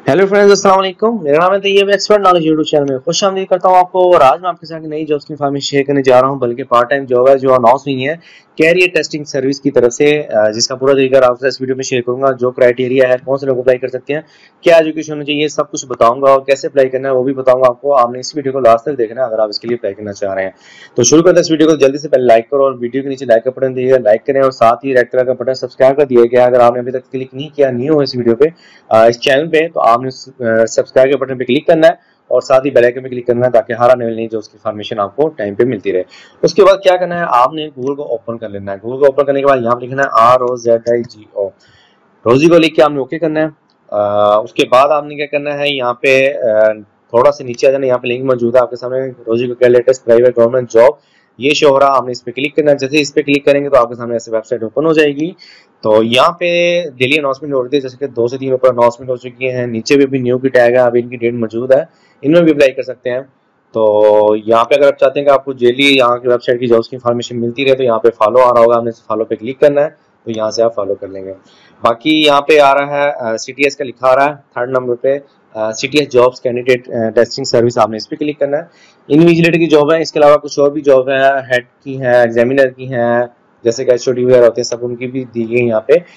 Hello friends, अस्सलाम वालेकुम। मेरा नाम है Tayyab, expert knowledge YouTube channel में खुशामदीद करता हूं आपको। और आज मैं आपके साथ नई जॉब्स की इन्फॉर्मेशन शेयर करने जा रहा हूं, बल्कि पार्ट टाइम जॉब है जो अनाउंस हुई है कैरियर टेस्टिंग सर्विस की तरफ से, जिसका पूरा तरीका आपसे इस वीडियो में शेयर करूंगा। जो क्राइटेरिया है, कौन से लोग अप्लाई कर सकते हैं, क्या एजुकेशन होनी चाहिए, सब कुछ बताऊंगा। और कैसे अप्लाई करना है वो भी बताऊंगा आपको। आपने इस वीडियो को लास्ट तक देखना है अगर आप इसके लिए अप्लाई करना चाह रहे हैं। तो शुरू करते हैं इस वीडियो को। जल्दी से पहले लाइक करो और वीडियो के नीचे लाइक का बटन दिएगा, लाइक करें। और साथ ही रेड कलर का बटन सब्सक्राइब कर दिया गया अगर आपने अभी तक क्लिक नहीं किया, न्यू हो इस वीडियो पे, इस चैनल पे, तो आपने सब्सक्राइब के बटन पे क्लिक करना है और साथ ही बेल आइकन पे क्लिक करना है ताकि हर आने वाली जो उसकी इन्फॉर्मेशन आपको टाइम पे मिलती रहे। उसके बाद क्या करना है, आपने गूगल को ओपन कर लेना है। गूगल को ओपन करने के बाद यहाँ पे लिखना है ROZIGO, रोजी को लिख के आपने ओके करना है। उसके बाद आपने क्या करना है, यहाँ पे थोड़ा सा नीचे आ जाना, यहाँ पे लिंक मौजूद है आपके सामने, रोजी को लेटेस्ट प्राइवेट गवर्नमेंट जॉब, ये शो हो रहा है। आपने इस पे क्लिक करना है। जैसे इस पे क्लिक करेंगे तो आपके सामने ऐसे वेबसाइट ओपन हो जाएगी। तो यहाँ पे डेली अनाउंसमेंट हो रही है, जैसे कि 2 से 3 ऊपर अनाउंसमेंट हो चुकी है। नीचे भी न्यू की टैग है, अभी इनकी डेट मौजूद है, इनमें भी अप्लाई कर सकते हैं। तो यहाँ पे अगर आप चाहते हैं कि आपको डेली यहाँ की वेबसाइट की जॉब्स की इन्फॉर्मेशन मिलती रहे, तो यहाँ पे फॉलो आ रहा होगा, आपने फॉलो पे क्लिक करना है, तो यहाँ से आप फॉलो कर लेंगे। बाकी यहाँ पे आ रहा है CTS का लिखा आ रहा है 3rd नंबर पे, CTS jobs candidate testing service, आपने इस पे क्लिक करना है। इन्विजिलेटर की जॉब है, इसके अलावा कुछ और भी जॉब है, हेड की है, एग्जामिनर की है, जैसे कि HOD वगैरह होते हैं, सब उनकी भी दी गई यहाँ पे।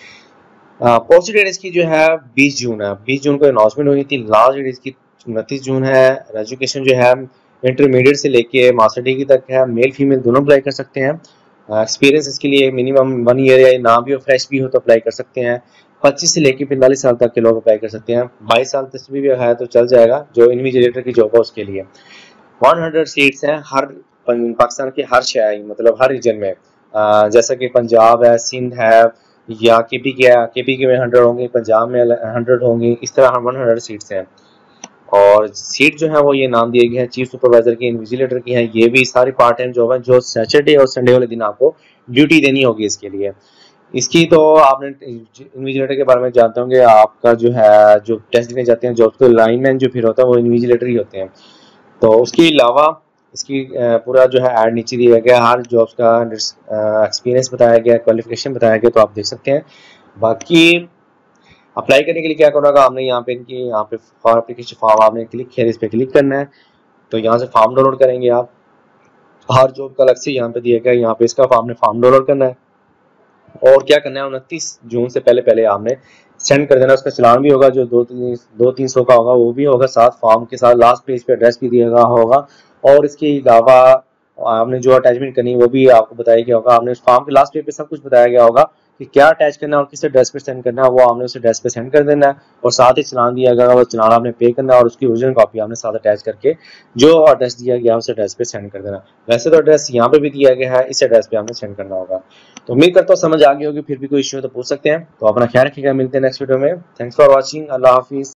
पोस्ट डेट इसकी जो है 20 जून है। 20 जून को अनाउंसमेंट हुई थी। लास्ट डेट इसकी 29 जून है। एजुकेशन जो है इंटरमीडिएट से लेके मास्टर डिग्री तक है। मेल फीमेल दोनों अप्लाई कर सकते हैं। एक्सपीरियंस इसके लिए मिनिमम 1 ईयर या ना भी हो, फ्रेश भी हो तो अप्लाई कर सकते हैं। 25 से लेके 45 साल तक के लोग अप्लाई कर सकते हैं। 22 साल तक भी है तो चल जाएगा। जो इन्विजिलेटर की जॉब है उसके लिए 100 सीट्स हैं हर पाकिस्तान के हर शहर, मतलब हर रीजन में। जैसा कि पंजाब है, सिंध है, या KP के है, KP के में 100 होंगे, पंजाब में 100 होंगी, इस तरह 100 सीट्स हैं। और सीट जो है वो ये नाम दिए गए हैं चीफ सुपरवाइजर की, इन्विजिलेटर की है। ये भी सारी पार्ट टाइम जॉब है जो सैटरडे और संडे वाले दिन आपको ड्यूटी देनी होगी इसके लिए। इसकी तो आपने इन्विजिलेटर के बारे में जानते होंगे। आपका जो है, जो टेस्ट देने जाते हैं जॉब तो लाइनमैन जो फिर होता है वो इन्विजिलेटर ही होते हैं। तो उसके अलावा इसकी पूरा जो है ऐड नीचे दिया गया, हर जॉब्स का एक्सपीरियंस बताया गया, क्वालिफिकेशन बताया गया, तो आप देख सकते हैं। बाकी अप्लाई करने के लिए क्या करना होगा, आपने यहाँ पे इनकी यहाँ पे फॉर एप्लीकेशन फॉर्म आपने क्लिक किया, इस पे क्लिक करना है। तो यहाँ से फॉर्म डाउनलोड करेंगे आप। हर जॉब का अलग से यहाँ पे दिया गया, यहाँ पे इसका आपने फॉर्म डाउनलोड करना है। और क्या करना है, 29 जून से पहले पहले आपने सेंड कर देना। उसका चलान भी होगा जो 200-300 का होगा, वो भी होगा साथ फॉर्म के साथ। लास्ट पेज पे एड्रेस भी दिया होगा। और इसके अलावा आपने जो अटैचमेंट करनी है वो भी आपको बताया गया होगा। आपने उस फॉर्म के लास्ट पेज पे सब कुछ बताया गया होगा कि क्या अटैच करना है और किस एड्रेस पे सेंड करना है, वो आपने उस एड्रेस पे सेंड कर देना है। और साथ ही चलान दिया गया, वो चलान आपने पे करना है और उसकी ओरिजिनल कॉपी आपने साथ अटैच करके जो एड्रेस दिया गया उस एड्रेस पे सेंड कर देना। वैसे तो एड्रेस यहाँ पे भी दिया गया है, इस एड्रेस पे आपने सेंड करना होगा। तो उम्मीद करता हूँ समझ आ गई होगी। फिर भी कोई इश्यू है तो पूछ सकते हैं। तो अपना ख्याल रखिएगा, मिलते हैं नेक्स्ट वीडियो में। Thanks for watching, Allah Hafiz.